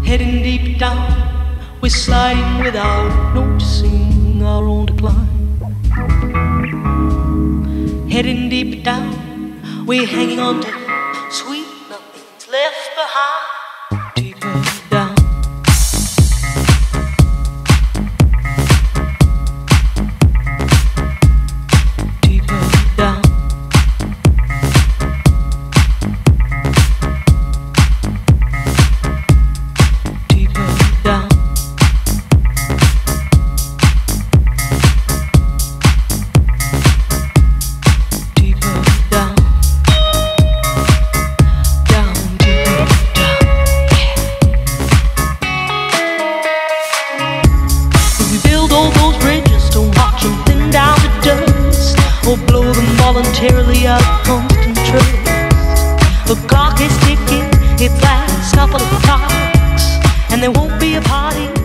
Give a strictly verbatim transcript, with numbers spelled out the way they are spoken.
Heading deep down, we're sliding without noticing our own decline. Heading deep down, we're hanging on to sweet nothing's left behind. Deeper down, deeper down, deeper down, deeper down, down, deeper down. We build all those bridges to watch them thin down to dust, or blow them voluntarily out of constant trust. The clock is ticking, its last couple of clocks, and there won't be a party